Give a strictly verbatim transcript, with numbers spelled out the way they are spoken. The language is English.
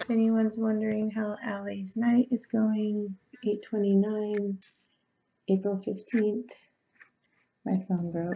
if anyone's wondering how Allie's night is going, eight twenty-nine, April fifteenth. My phone broke.